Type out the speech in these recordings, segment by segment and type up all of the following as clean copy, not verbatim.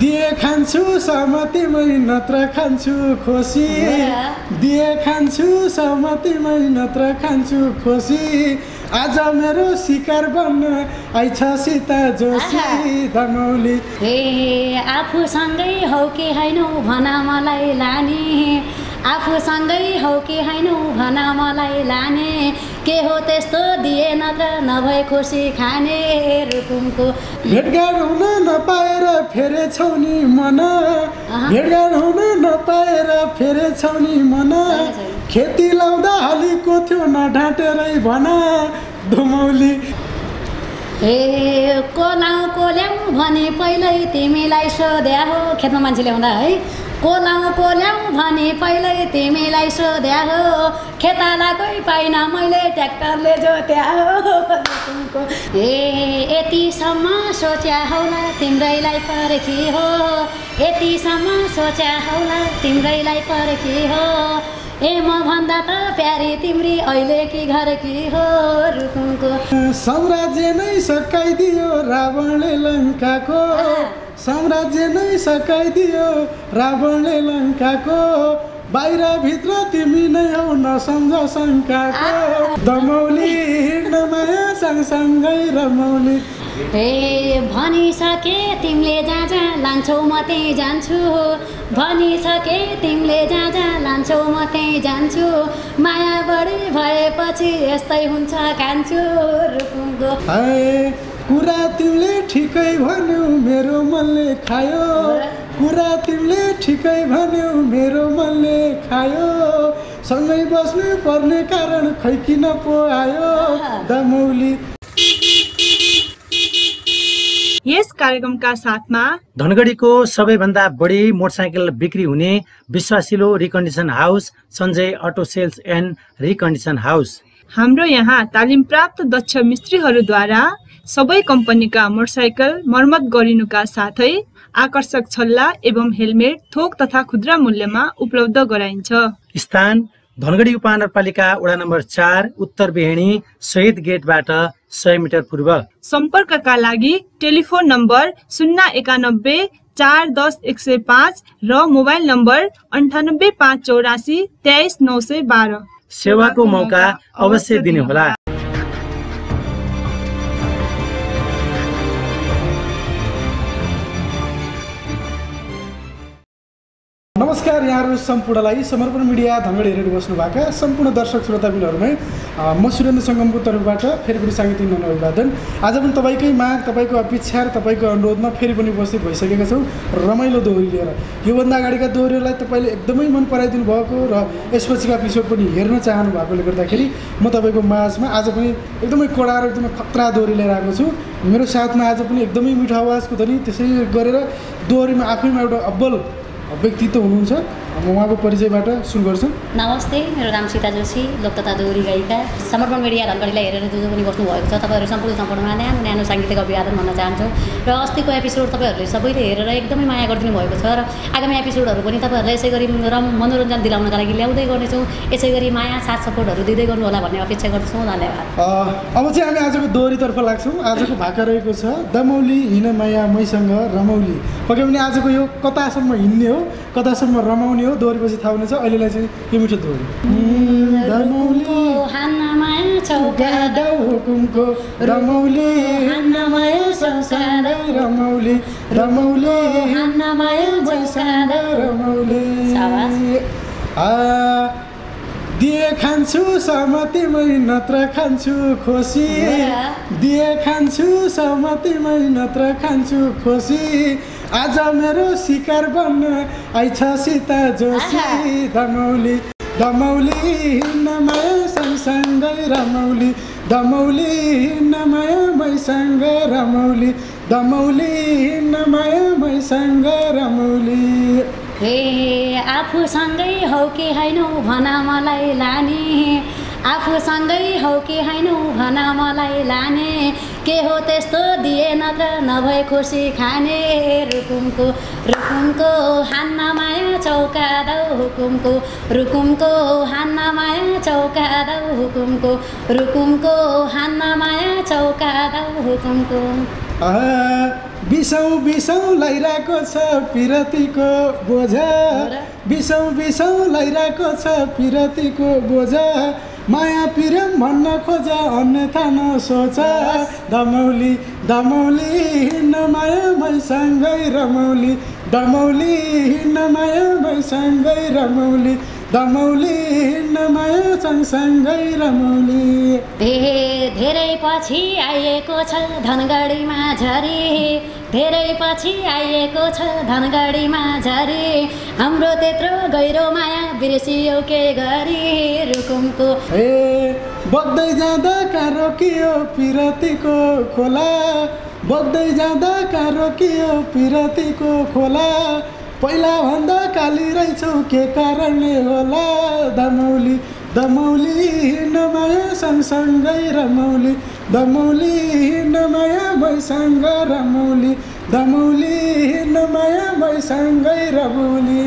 दिए खान्छु सहमतिमै नत्र खान्छु खोसी दिए खान्छु सहमतिमै नत्र खान्छु खोसी आज मेरो शिकार बन्न आइछ सीता जोशी दमौली हे आफूसँगै हौ कि हैनौ भन मलाई लाने आफूसँगै हौ कि हैनौ भन मलाई लाने के हो त्यस्तो दिए नत्र नभए खुसी खाने रुकुमको भेटघाट हुन नपाएर फेरेछौ नि मन भेटघाट हुन नपाएर फेरेछौ नि मन खेती लाउँदा हलीको थियो नढाँटेरै भन धुमौली हे कोलाउ कोल्याउ भने पहिल्यै तिमीलाई सोध्या हो खेतमा मान्छे ल्याउँदा है कोलाउ कोल्याउ भने पहिल्यै तिमीलाई सोध्या हो खेतालाकै पाइन मैले ट्र्याक्टरले जोत्या हो ए यतिसम्म सोच्या होला तिम्रैलाई पर्खी हो यतिसम्म सोच्या होला तिम्रैलाई पर्खी हो ए म भन्दा त प्यारी तिम्री अहिले कि घर कि हो रुकुमको साम्राज्य नै सकाइदियो रावणले लङ्काको साम्राज्य नै सकाइदियो रावणले लङ्काको बाहिर भित्र तिमी नै हौ नसम्झ शङ्काको दमौली हिँड्नमाया सँगसँगै रमौली हे भनिसके तिमीले जहाँ जहाँ लान्छौ म त्यहीँ जान्छु भनिसके तिमीले जहाँ जहाँ लान्छौ म त्यहीँ जान्छु माया बढी भएपछि यस्तै हुन्छ कान्छु रुकुमको कुरा तिमीले ठिकै भन्यौ मेरो मनले खायो कुरा तिमीले ठिकै भन्यौ मेरो मनले खायो सँगै बस्नु पर्ने कारण खै किन पो आयो दमौली यस कार्यक्रमका साथमा धनगढीको सबैभन्दा बढी मोटरसाइकल बिक्री हुने विश्वासिलो recondition house Sanjay auto sales and recondition house हाम्रो यहाँ तालिम प्राप्त दक्ष मिस्त्रीहरूद्वारा सबै कम्पनीका मोटरसाइकल मर्मत गरिनुका साथै आकर्षक छल्ला एवं हेलमेट थोक तथा खुद्रा मूल्यमा उपलब्ध गराइन्छ। स्थान धनगढी उपमहानगरपालिका वडा नम्बर 4 उत्तर बेहेणी शहीद गेटबाट 100 मिटर पूर्व। सम्पर्कका लागि टेलिफोन नम्बर 091 410 105 र मोबाइल नम्बर 98 584 23 912। सेवाको मौका अवश्य दिनुहोला। नमस्कार यहाँहरू सम्पूर्णलाई समर्पण मिडिया धनगढी हेरेर बस्नुभएका सम्पूर्ण दर्शक श्रोताबिनहरूमै म सुरेन्द्र सङ्गमको तर्फबाट फेरि पनि साङ्गीतिक मन अभिवादन। आज पनि तपाईँकै माग तपाईँको अपेक्षा र तपाईँको अनुरोधमा फेरि पनि उपस्थित भइसकेका छौँ रमाइलो दोहोरी लिएर। योभन्दा अगाडिका दोहोरीहरूलाई तपाईँले एकदमै मन पराइदिनु भएको र यसपछिका एपिसोड पनि हेर्न चाहनु भएकोले गर्दाखेरि म तपाईँको माझमा आज पनि एकदमै कडा र एकदमै खतरा दोहोरी लिएर आएको छु। मेरो साथमा आज पनि एकदमै मिठो आवाजको ध्वनि त्यसै गरेर दोहोरीमा आफैमा एउटा अब्बल व्यक्तित्व हुनुहुन्छ। म उहाँको परिचयबाट सुरु गर्छु। नमस्ते, मेरो नाम सीता जोशी, लोक तथा दोहोरी गायिका। समर्पण मिडिया धनगढीलाई हेरेर जो पनि बस्नुभएको छ तपाईँहरू सम्पूर्णमा न्यानो न्यानो साङ्गीतिक अभिवादन भन्न चाहन्छु। र अस्तिको एपिसोड तपाईँहरूले सबैले हेरेर एकदमै माया गरिदिनु भएको छ र आगामी एपिसोडहरू पनि तपाईँहरूलाई यसै गरी मनोरञ्जन दिलाउनका लागि ल्याउँदै गर्नेछौँ। यसै गरी माया साथ सपोर्टहरू दिँदै गर्नु होला भन्ने अपेक्षा गर्दछौँ। धन्यवाद। अब चाहिँ हामी आजको दोहोरीतर्फ लाग्छौँ। आजको भाका रहेको छ दमौली हिँड माया मैसँग रमौली। पक्कै पनि आजको यो कतासम्म हिँड्ने हो कतासम्म रमाउने हो दोहोरीपछि थाहा हुनेछ। अहिलेलाई चाहिँ यो मिठो दोहोरी। दमौली हान्नामाया चौका दाउ हुकुमको रमौली हान्नामाया संसारै रमौली रमौली हान्नामाया मैसँग रमौली। दिए खान्छु सहमतिमै नत्र खान्छु खोसी दिए खान्छु सहमतिमै नत्र खान्छु खोसी आज मेरो शिकार बन्न आइछ सीता जोशी दमौली दमौली हिँड्नमाया सँगसँगै रमौली दमौली हिँड्नमाया मैसँग रमौली दमौली हिँड्नमाया मैसँग रमौली। हे आफूसँगै हौ कि हैनौ भन मलाई लाने आफूसँगै हौ कि हैनौ भन मलाई लाने के हो त्यस्तो दिए नत्र नभए खुसी खाने रुकुमको रुकुमको हान्नामाया चौका दाउ हुकुमको रुकुमको हान्नामाया चौका दाउ हुकुमको रुकुमको हान्नामाया चौका दाउ हुकुमको। बिसौँ बिसौँ लाइरहेको छ पिरतीको बोझा बिसौँ बिसौँ लाइरहेको छ पिरतीको बोझा माया प्रेम भन्न खोजा अन्यथा नसोच दमौली दमौली हिँड्न माया मैसँगै रमौली दमौली हिँड्न माया मैसँगै रमौली दमौली हिँड्न माया सँगसँगै रमौली धेरै पछि आइएको छ धनगढीमा झरी धेरै पछि आइएको छ धनगढीमा झरी हाम्रो त्यत्रो गहिरो माया बिर्सियो के गरी रुकुमको बग्दै जाँदा कहाँ रोकियो पिरतीको खोला बग्दै जाँदा कहाँ रोकियो पिरतीको खोला पहिला भन्दा काली रहेछौ के कारणले होला दमौली दमौली हिँड्न माया सँगसँगै रमौली दमौली हिँड्न माया मैसँग रमौली दमौली हिँड्न माया मैसँगै रमौली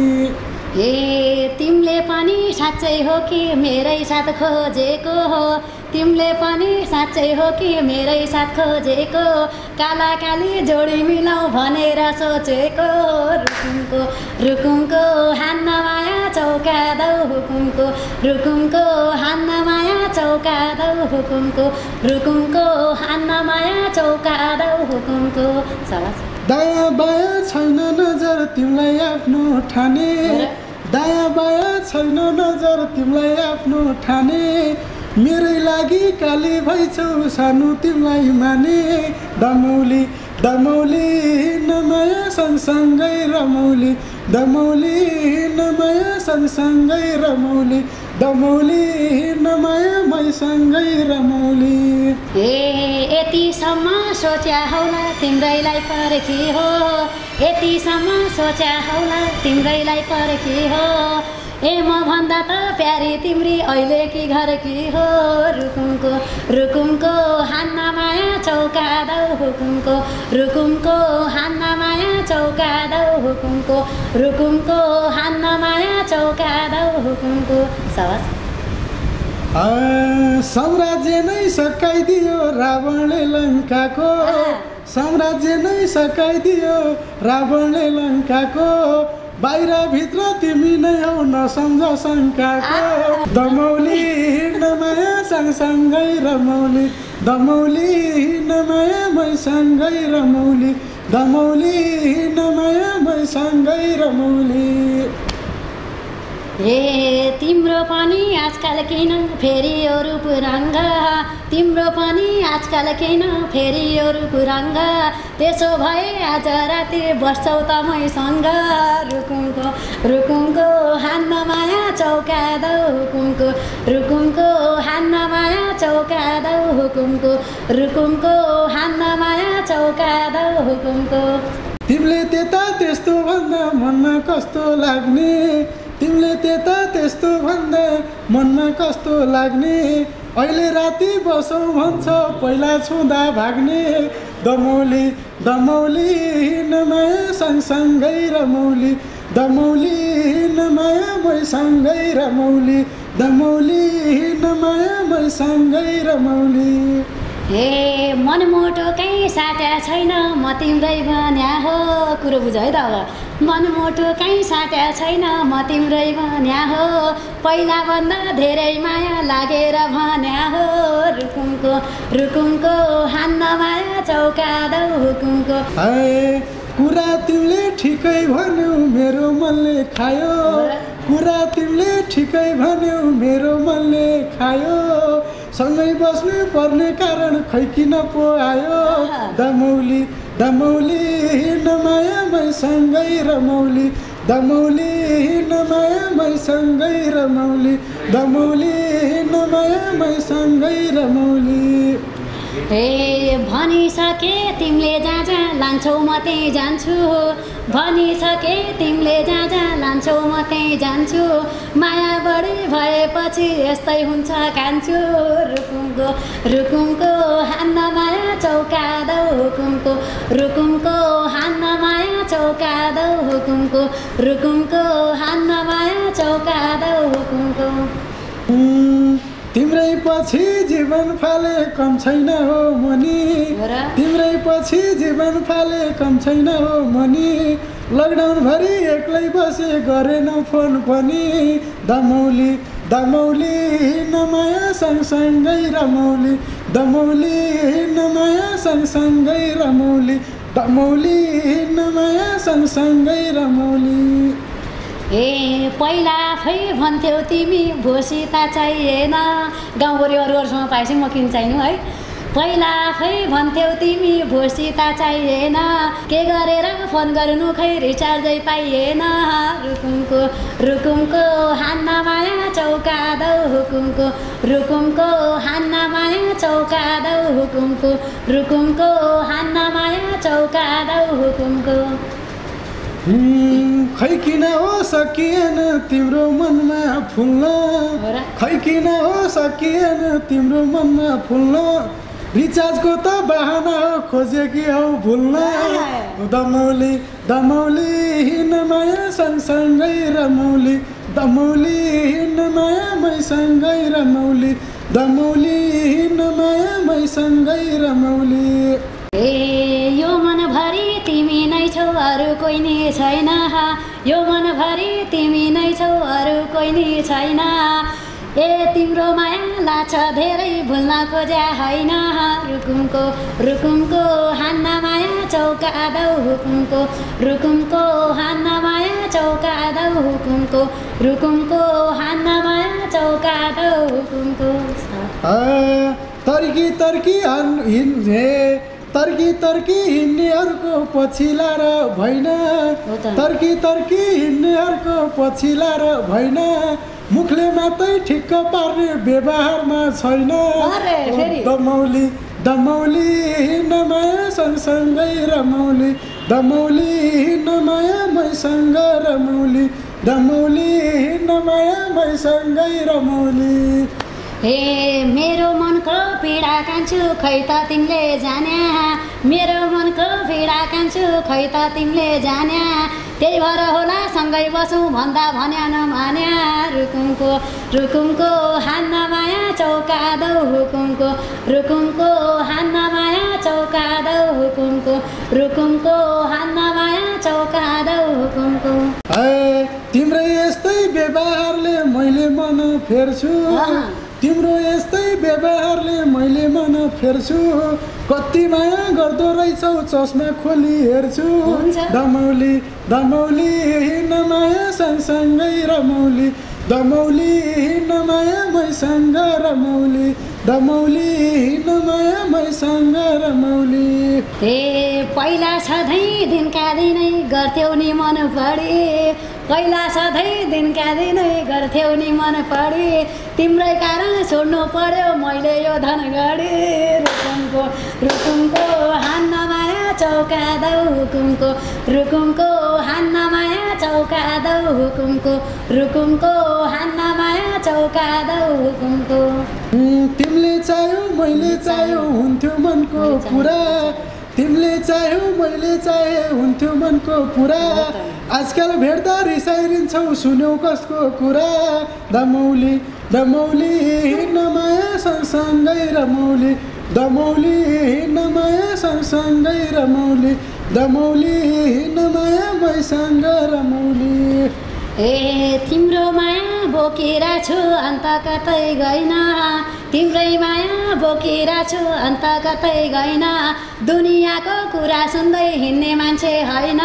तिमीले पनि साँच्चै हो कि मेरै साथ खोजेको हो तिमीले पनि साँच्चै हो कि मेरै साथ खोजेको काला काली जोडी मिलाऊ भनेर सोचेको रुकुमको रुकुमको हान्न माया चौका दौ हुकुमको रुकुमको हान्न माया चौका दौ हुकुमको रुकुमको हान्न माया चौका दौ हुकुमको दायाँ बायाँ छैन नजर तिमीलाई आफ्नो ठाने दायाँ बायाँ छैन नजर तिमीलाई आफ्नो ठाने मेरै लागि काली भइछौ सानो तिमीलाई माने दमौली दमौली हिँड्न माया सँगसँगै रमौली दमौली हिँड्न माया सँगसँगै रमौली दमौली हिँड्न माया मैसँगै रमौली यतिसम्म सोच्या होला तिम्रैलाई पर्खी हो यतिसम्म सोच्या होला तिम्रैलाई पर्खी हो म भन्दा त प्यारी तिम्री अहिले कि घर कि हो रुकुमको रुकुमको हान्न माया चौका दौ हुकुमको रुकुमको हान्न माया चौका दौ हुकुमको रुकुमको हान्न माया चौका दौ हुकुमको साम्राज्य नै सकाइदियो रावणले लङ्काको साम्राज्य नै सकाइदियो रावणले लङ्काको बाहिर भित्र तिमी नै हौ नसम्झ शङ्काको दमौली हिँड्न माया सँगसँगै रमौली दमौली हिँड्न माया मैसँगै रमौली दमौली हिँड्न माया मैसँगै रमौली तिम्रो पनि आजकल किन फेरि यो रूप रङ्ग तिम्रो पनि आजकल किन फेरि यो रूप रङ्ग त्यसो भए आज राति बस्छौ त मैसँग रुकुमको रुकुमको हान्न माया चौका दौ हुकुमको रुकुमको हान्न माया चौका दौ हुकुमको रुकुमको हान्न माया चौका दौ हुकुमको तिमीले त्यता त्यस्तो भन्दा मनमा कस्तो लाग्ने तिमीले त्यता त्यस्तो भन्दा मनमा कस्तो लाग्ने अहिले राति बसौँ भन्छ पहिला छुँदा भाग्ने दमौली दमौली हिँड्न माया सँगसँगै रमौली दमौली हिँड्न माया मैसँगै रमौली दमौली हिँड्न माया मैसँगै रमौली मनमुटो कहीँ साट्या छैन म तिम्रै भन्या हो कुरो बुझ है त अब मनमुटो कहीँ साट्या छैन म तिम्रै भन्या हो पहिला भन्दा धेरै माया लागेर भन्या हो रुकुमको रुकुमको हान्न माया चौका दौ हुकुमको कुरा तिमीले ठिकै भन्यौ मेरो मनले खायो कुरा तिमीले ठिकै भन्यौ मेरो मनले खायो सँगै बस्नु पर्ने कारण खै किन पो आयो दमौली दमौली हिँड्न माया मैसँगै रमौली दमौली हिँड्न माया मैसँगै रमौली दमौली हिँड्न माया मैसँगै रमौली भनिसके तिमीले जहाँ जहाँ लान्छौ म त्यहीँ जान्छु भनिसके तिमीले जहाँ जहाँ लान्छौ म त्यहीँ जान्छु माया बढी भएपछि यस्तै हुन्छ कान्छु रुकुमको रुकुमको हान्न माया चौका दौ हुकुमको रुकुमको हान्न माया चौका दौ हुकुमको रुकुमको हान्न माया चौका दौ हुकुमको तिम्रै पछि जीवन फाले कम छैन हो मनी तिम्रै पछि जीवन फाले कम छैन हो मनी लकडाउनभरि एक्लै बसे गरेन फोन पनि दमौली दमौली नमाया सँगसँगै रमौली दमौली नमाया सँगसँगै रमौली दमौली नमाया सँगसँगै रमौली ए पहिला आफै भन्थ्यौ तिमी भोसिता चाहिएन गाउँभरिहरूसँग पाएपछि म किन चाहिनु है पहिला आफै भन्थ्यौ तिमी भोसिता चाहिएन के गरेर फोन गर्नु खै रिचार्जै पाइएन रुकुमको हान्न माया चौका दौ रुकुमको हान्न माया चौका दौ रुकुमको हान्न माया चौका दौ हुकुमको खै किन हो सकिएन तिम्रो मनमा फुल्न खै किन हो सकिएन तिम्रो मनमा फुल्न रिचार्जको त बहाना हो खोजेकी हौ भुल्न दमौली दमौली नमाया सँगसँगै रमौली दमौली नमाया मैसँगै रमौली दमौली नमाया मैसँगै रमौली ए यो मनभरि तिमी नै छौ अरू कोही नि छैन यो मनभरि तिमी नै छौ अरू कोही नि छैन ए तिम्रो माया लाछ धेरै भुल्न खोज्या होइन रुकुमको हान्न माया चौका दौ रुकुमको हान्न माया चौका दौ रुकुमको हान्न माया चौका दौ हुकुमको तर्की तर्की हिँड्ने तर्की हिँड्नेहरूको पछिला र भएन तर्की हिँड्नेहरूको पछिला र भएन मुखले मात्रै ठिक्क पार्ने व्यवहारमा छैन दमौली दमौली नमाया सँगसँगै रमौली दमौली नमाया मैसँग रमौली दमौली नमाया मैसँगै रमौली हे मेरो मनको पीडा कान्छु खै त तिमीले जान्या मेरो मनको पीडा कान्छु खै त तिमीले जान्या त्यही भएर होला सँगै बसौँ भन्दा भन्या नमान्या रुकुमको हान्न माया चौका दौ रुकुमको हान्न माया चौका दौ रुकुमको हान्न माया चौका दौ हुकुमको तिम्रै यस्तै व्यवहारले मैले मन फेर्छु तिम्रो यस्तै व्यवहारले मैले मन फेर्छु कति माया गर्दो रहेछौ चस्मा खोली हेर्छु दमौली दमौली नमाया सँगसँगै रमौली दमौली नमाया मैसँग रमौली दमौली नमाया मैसँग रमौली ए पहिला सधैँ दिनका दिनै गर्थ्यौ नि मन पढी पहिला सधैँ दिनका दिनै गर्थ्यौ नि मन पढी तिम्रै कारण छोड्नु पर्यो मैले यो धनगढी रुकुमको हान्न माया चौका दौ रुकुमको हान्न माया चौका दौ रुकुमको हान्न माया चौका दौ हुकुमको तिमीले चाह्यौ मैले चाह्यो हुन्थ्यो मनको पुरा तिमीले चाह्यौ मैले चाहे हुन्थ्यो मनको पुरा आजकल भेट्दा रिसाइरिन्छौ सुन्यौ कसको कुरा दमौली दमौली नमाया सँगसँगै रमौली दमौली नमाया सँगसँगै रमौली दमौली नमाया मैसँग रमौली ए तिम्रो माया बोकेर छु अन्त कतै गइन तिम्रै माया बोकेर छु अन्त कतै गइन दुनियाँको कुरा सुन्दै हिँड्ने मान्छे होइन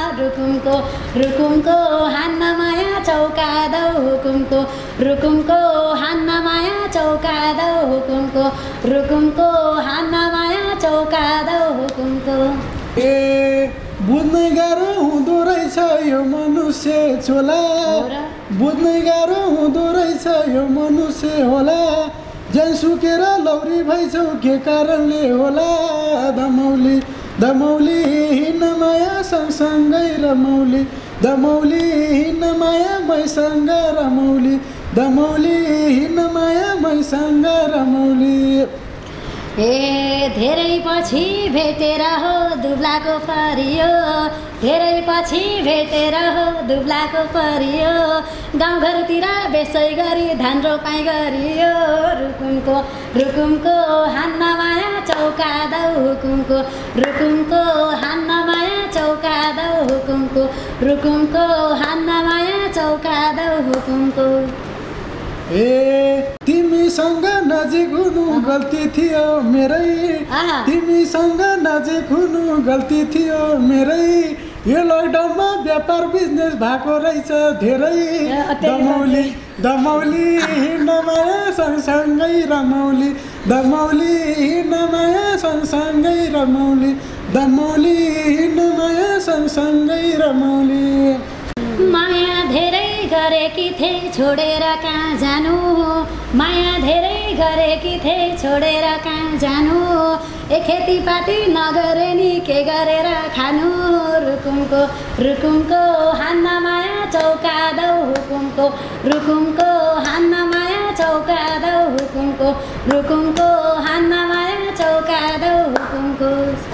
रुकुमको हान्न माया चौका दौ रुकुमको हान्न माया चौका दौ रुकुमको हान्न माया चौका दौ हुकुमको ए बुझ्नै गाह्रो हुँदो रहेछ यो मनुष्य चोला बुझ्नै गाह्रो हुँदो रहेछ यो मनुष्य होला ज्यान सुकेर लौरी भइछौ के कारणले होला दमौली दमौली नमाया सँगसँगै रमौली दमौली नमाया मैसँग रमौली दमौली नमाया मैसँग रमौली ए धेरै पछि भेटेर हो दुब्लाको परियो, धेरै पछि भेटेर हो दुब्लाको परियो, गाउँघरतिर बेसै गरी धान रोपाइ गरियो, रुकुमको रुकुमको हान्न माया चौका दौ हुकुमको, रुकुमको हान्न माया चौका दौ हुकुमको, रुकुमको हान्न माया चौका दौ हुकुमको। ए तिमीसँग नजिक हुनु गल्ती थियो मेरै, तिमीसँग नजिक हुनु गल्ती थियो मेरै, यो लकडाउनमा व्यापार बिजनेस भएको रहेछ धेरै, दमौली दमौली हिँड्न माया सँगसँगै रमौली, दमौली हिँड्न माया सँगसँगै रमौली, दमौली हिँड्न माया सँगसँगै रमौली। माया धेरै गरेकी थिए छोडेर कहाँ जानु, माया धेरै गरेकी थिए छोडेर कहाँ जानु, ए खेतीपाती नगरे नि के गरेर खानु, रुकुमको रुकुमको हान्न माया चौका दौ हुकुमको, रुकुमको हान्न माया चौका दौ हुकुमको, रुकुमको हान्न माया चौका दौ हुकुमको।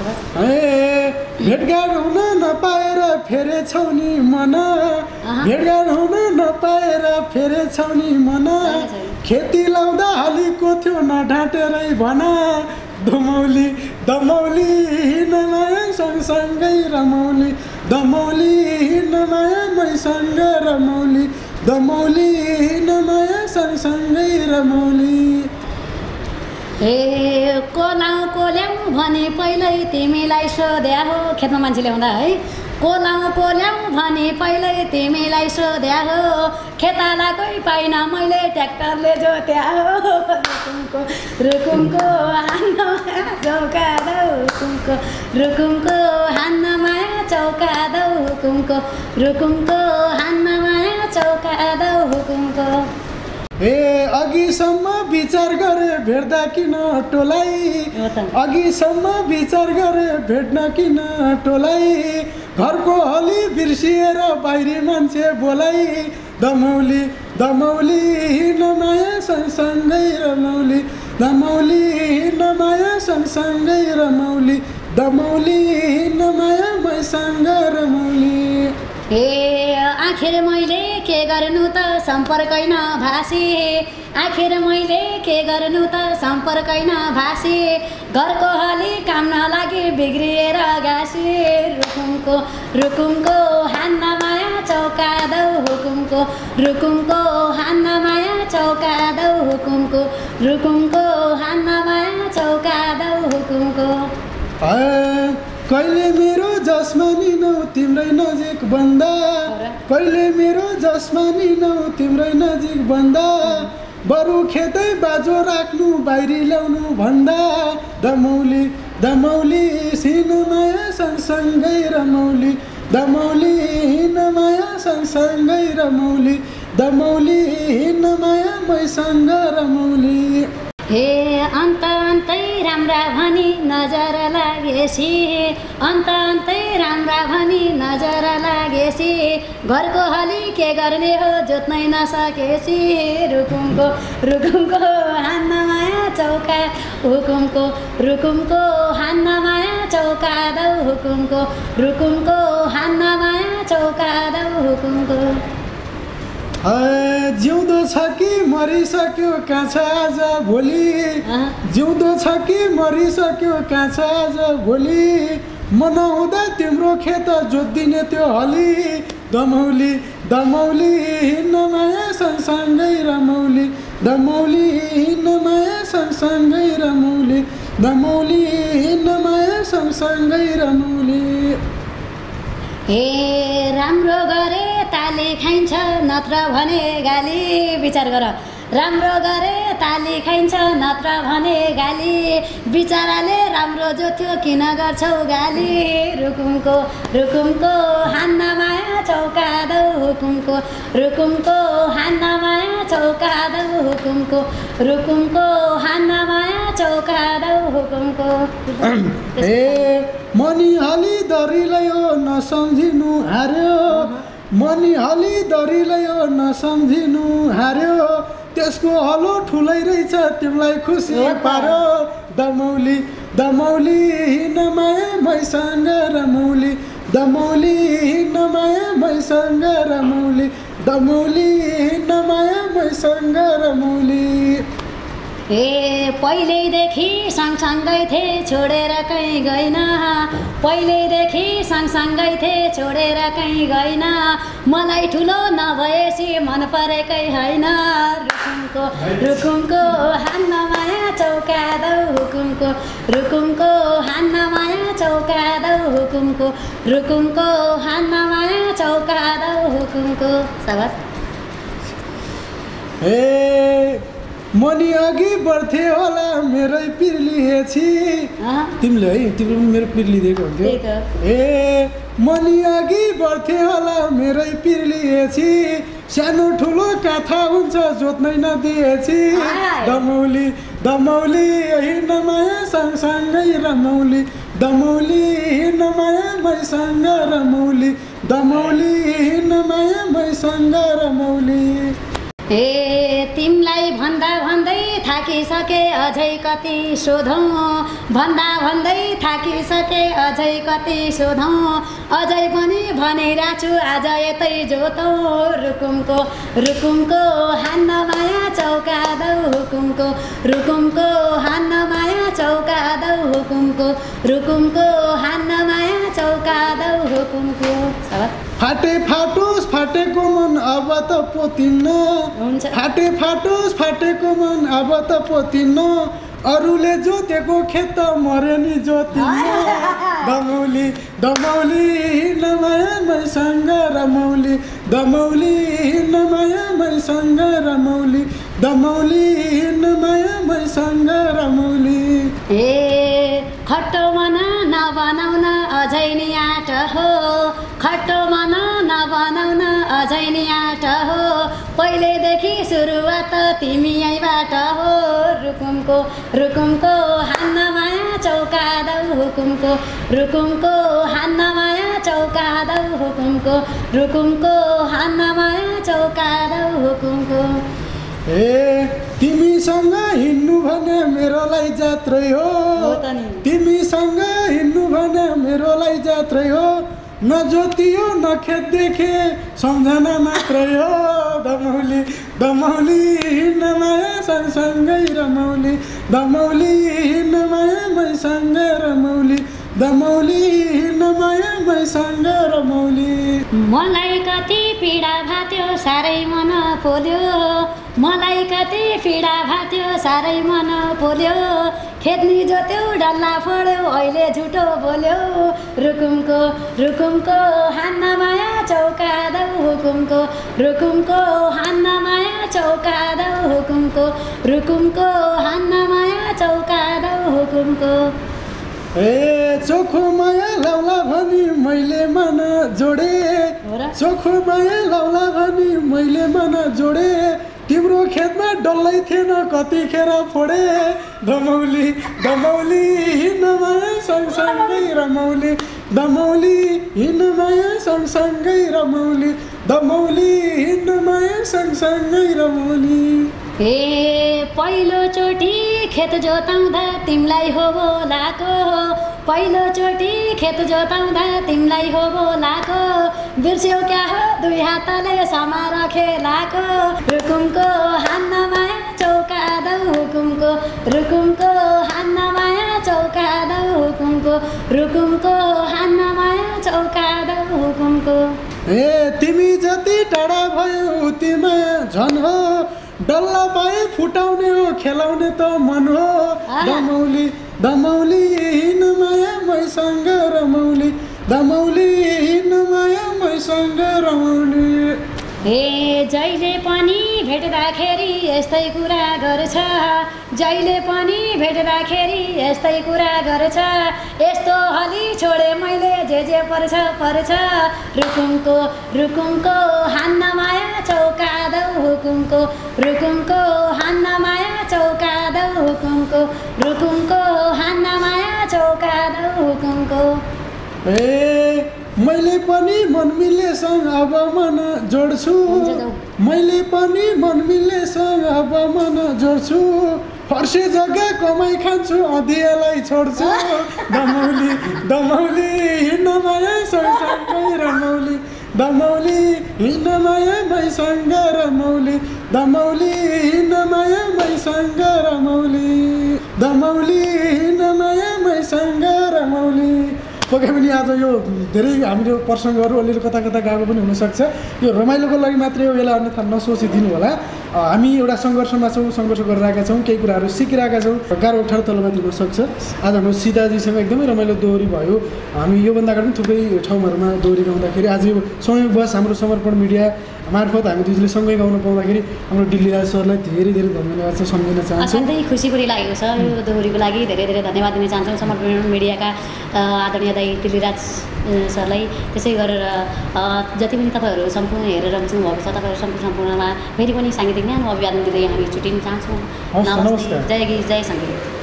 भेटघाट हुन नपाएर फेरेछौ नि मन, भेटघाट हुन नपाएर फेरेछौ नि मन, खेती लाउँदा हालीको थियो नढाँटेरै भन, दमौली दमौली हिँड्न माया सँगसँगै रमौली, दमौली हिँड्न माया मैसँग रमौली, दमौली हिँड्न माया सँगसँगै रमौली। ए कोलाउ कोल्याउ भने पहिल्यै तिमीलाई सोध्या हो, खेतमा मान्छे ल्याउँदा है, कोलाउ कोल्याउ भने पहिल्यै तिमीलाई सोध्या हो, खेताला कोही पाइन मैले ट्र्याक्टरले जोत्या हो, रुकुमको रुकुमको हान्न माया चौका दौ हुकुमको, रुकुमको हान्न माया चौका दौ हुकुमको, रुकुमको हान्न माया चौका दौ हुकुमको। ए अघिसम्म विचार गरे भेट्दा किन टोलाई, अघिसम्म विचार गरे भेट्न किन टोलाई, घरको हली बिर्सिएर बाहिरी मान्छे बोलाई, दमौली दमौली हिँड्न माया सँगसँगै रमौली, दमौली हिँड्न माया सँगसँगै रमौली, दमौली हिँड्न माया मैसँग रमौली। ए आखिर मैले के गर्नु त सम्पर्कै नभासी, आखिर मैले के गर्नु त सम्पर्कै नभासी, घरको हली काम नलागी बिग्रिएर घाँसी, रुकुमको रुकुमको हान्न माया चौका दौ हुकुमको, रुकुमको हान्न माया चौका दौ हुकुमको, रुकुमको हान्न माया चौका दौ हुकुमको। कहिले मेरो जसमानी नौ तिम्रै नजिक बन्दा, कहिले मेरो जसमानी नौ तिम्रै नजिक बन्दा, बरु खेतै बाजो राख्नु बाहिरी ल्याउनु भन्दा, दमौली दमौली हिँड्न माया सँगसँगै रमौली, दमौली हिँड्न माया सँगसँगै रमौली, दमौली हिँड्न माया मैसँग रमौली। हे अन्त अन्तै राम्रा भनी नजर लागेसी, अन्त अन्तै राम्रा भनी नजर लागेसी, घरको हली के गर्ने हो जोत्नै नसकेसी, रुकुमको रुकुमको हान्न माया चौका हुकुमको, रुकुमको हान्न माया चौका दौ हुकुमको, रुकुमको हान्न माया चौका दौ हुकुमको। जिउँदो छ कि मरिसक्यो कहाँ छ आज भोलि, जिउँदो छ कि मरिसक्यो कहाँ छ आज भोलि, मनाउँदा तिम्रो खेत जोत्दिने त्यो हली, दमौली दमौली हिँड्न माया सँगसँगै रमौली, दमौली हिँड्न माया सँगसँगै रमौली, दमौली हिँड्न माया सँगसँगै रमौली। हे राम्रो गरे ताली खाइन्छ नत्र भने गाली, विचार गर, राम्रो गरे ताली खाइन्छ नत्र भने गाली, बिचराले राम्रो जोत्यो किन गर्छौ गाली, रुकुमको रुकुमको हान्न माया चौका दौ हुकुमको, रुकुमको हान्न माया चौका दौ हुकुमको, रुकुमको हान्न माया चौका दौ हुकुमको। मनी हली दरिलै हो नसम्झिनु हार्यो, मनी हली दरिलै हो नसम्झिनु हार्यो, त्यसको हलो ठुलै रहेछ तिमीलाई खुसी पार्यो, दमौली दमौली हिँड्नमाया मैसँग रमौली दमौली हिँड्नमाया मैसँग रमौली दमौली हिँड्नमाया मैसँग रमौली ए पहिल्यैदेखि सँगसँगै थिए छोडेर कहीँ गइन पहिल्यैदेखि सँगसँगै थिए छोडेर कहीँ गइन मलाई ठुलो नभएपछि मन परेकै होइन रुकुमको रुकुमको हान्न माया चौका दौ हुकुमको रुकुमको हान्न माया चौका दौ हुकुमको रुकुमको हान्न माया चौका दौ हुकुमको शाबास ए मनी अघि बढ्थे होला मेरै पिर्लिएछि तिमीले है तिम्रो मेरो पिर्लिदिएको हुन्थ्यो ए मनी अघि बढ्थे होला मेरै पिर्लिएछि सानो ठुलो कथा हुन्छ जोत्नै नदिएछि दमौली दमौली हिँड्न माया सँगसँगै रमौली दमौली हिँड्न माया मैसँग रमौली दमौली हिँड्न माया मैसँग रमौली ए तिमीलाई भन्दा भन्दै थाकिसके अझै कति सोधौँ भन्दा भन्दै थाकिसके अझै कति सोधौँ अझै पनि भनिरहेको छु आज यतै जोतौँ रुकुमको रुकुमको हान्न माया चौका दौ हुकुमको रुकुमको हान्न माया चौका दौ हुकुमको रुकुमको हान्न माया चौका दौ हुकुमको फाटे फाटोस् फाटेको मन अब त पोतिन्न फाटे फाटोस् फाटेको मन अब त पोतिन्न अरूले जोतेको खेत मर्यो नि जोतिन्न दमौली दमौली हिँड्न माया मैसँग रमौली दमौली हिँड्न माया मैसँग रमौली दमौली हिँड्न माया मैसँग रमौली ए खट्टो मन नबनाउन अझै नि आँट हो खट्टो मन नबनाउन अझै नि आँट हो पहिलेदेखि सुरुवात तिमी यहीँबाट हो रुकुमको रुकुमको हान्न माया चौका दौ हुकुमको रुकुमको हान्न माया चौका दौ हुकुमको रुकुमको हान्न माया चौका दौ हुकुमको ए तिमीसँग हिँड्नु भने मेरोलाई जात्रै हो तिमीसँग हिँड्नु भने मेरोलाई जात्रै हो नजोतियो नखेत देखे सम्झना मात्रै हो दमौली दमौली हिँड्न माया सँगसँगै रमौली दमौली हिँड्न माया मैसँग रमौली दमौली हिँड्न माया मैसँग रमौली मलाई कति पीडा भाथ्यो साह्रै मन पोल्यो मलाई कति पीडा भाथ्यो साह्रै मन पोल्यो खेद्नी जोत्यो डल्ला फोड्यो अहिले झुटो बोल्यो रुकुमको रुकुमको हान्न माया चौका दौ हुकुमको रुकुमको हान्न माया चौका दौ हुकुमको रुकुमको हान्न माया चौका दौ हुकुमको ए चोखो माया लाउला भनी मैले मन जोडे चोखो माया लाउला भनी मैले मन जोडे तिम्रो खेतमा डल्लै थिएन कतिखेर फोडे दमौली दमौली हिँड्न माया सँगसँगै रमौली दमौली हिँड्न माया सँगसँगै रमौली दमौली हिँड्न माया सँगसँगै रमौली ए पहिलोचोटि खेत जोताउँदा तिमीलाई हो बोलाको पहिलोचोटि खेत जोताउँदा तिमीलाई हो बोलाको बिर्स्यौ क्या हो दुई हातले समार खेलाको रुकुमको हान्न माया चौका दौ हुकुमको रुकुमको हान्न माया चौका दौ हुकुमको रुकुमको हान्न माया चौका दौ हुकुमको ए तिमी जति टाढा भयो उति माया झन् हो डल्ला पाए फुटाउने हो खेलाउने त मन हो दमौली दमौली हिँड्न माया मैसँग रमौली दमौली हिँड्न माया मैसँग रमौली ए जहिले पनि भेट्दाखेरि यस्तै कुरा गर्छ जहिले पनि भेट्दाखेरि यस्तै कुरा गर्छ यस्तो हली छोडे मैले जे पर्छ पर्छ रुकुमको रुकुमको हान्न माया चौका दौ हुकुमको रुकुमको हान्न माया चौका दौ हुकुमको रुकुमको हान्न माया चौका दौ हुकुमको ए मैले पनि मन मिलेसँग अब मन जोड्छु मैले पनि मन मिलेसँग अब मन जोड्छु फर्से जग्गा कमाइ खान्छु अधियालाई छोड्छु दमौली दमौली हिँड्न माया सँगसँगै रमौली दमौली हिँड्न माया मैसँग रमौली दमौली हिँड्न माया मैसँग रमौली दमौली हिँड्न माया मैसँग रमौली। पक्कै पनि आज यो धेरै हामीले प्रसङ्गहरू अलिअलि कता कता गएको पनि हुनसक्छ। यो रमाइलोको लागि मात्रै हो, यसलाई अन्यथा नसोचिदिनु होला। हामी एउटा सङ्घर्षमा छौँ, सङ्घर्ष गरिरहेका छौँ, केही कुराहरू सिकिरहेका छौँ, गाह्रो अप्ठ्यारो तलमाथि हुनसक्छ। आज हाम्रो सीताजीसँग एकदमै रमाइलो दोहोरी भयो। हामी योभन्दा अगाडि पनि थुप्रै ठाउँहरूमा दोहोरी गाउँदाखेरि आज यो संयोगवश हाम्रो समर्पण मिडिया मार्फत हामी दुईले सँगै गाउन पाउँदाखेरि हाम्रो डिल्लीराज सरलाई धेरै धेरै धन्यवाद छ, सम्झिन चाहन्छु। असाध्यै खुसी पनि लागेको छ यो दोहोरीको लागि धेरै धेरै धन्यवाद दिन चाहन्छौँ समर्पण मिडियाका आदरणीय दाइ डिल्लीराज सरलाई। त्यसै गरेर जति पनि तपाईँहरू सम्पूर्ण हेरेर बस्नुभएको छ तपाईँहरू सम्पूर्णमा फेरि पनि साङ्गीतिक न्यानो अभिवादन दिँदै हामी छुट्टिन चाहन्छौँ। नमस्ते, जय गीत जय सङ्गीत।